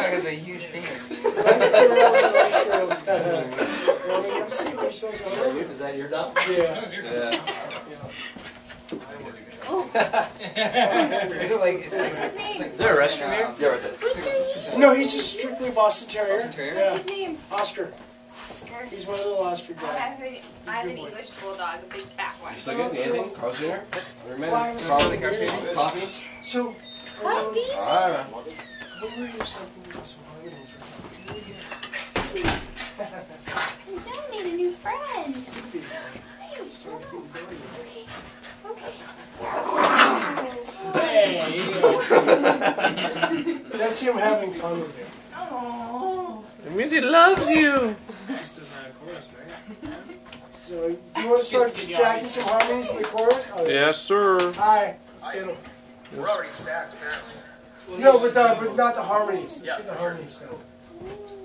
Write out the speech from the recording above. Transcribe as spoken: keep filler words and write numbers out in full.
dog has a huge penis. Nice girls, nice girls. Well, I mean, see what shows on. Is that your dog? Yeah. Yeah. Is it like, is What's his name? Is there a restroom here? Yeah, right there. What's your name? No, he's just strictly Boston Terrier. Boston Terrier? Yeah. What's his name? Oscar. Oscar. He's one of the Oscar I guys. have, a, I have an English bulldog, a big fat one. You still good? Anything? Carl's Junior? Why was Carl, it Coffee? Coffee? So, Puppy? Alright. what were you talking about? Some holidays, We just made a new friend. Hi, So, okay. Okay. that's him having fun with you. Oh. It means he loves you. So, do you want to start stacking some harmonies in the chorus? Oh, Yes, sir. Hi. Let's get 'em. We're already stacked, apparently. No, but, uh, but not the harmonies. Let's Yeah, get the for sure. harmonies. So.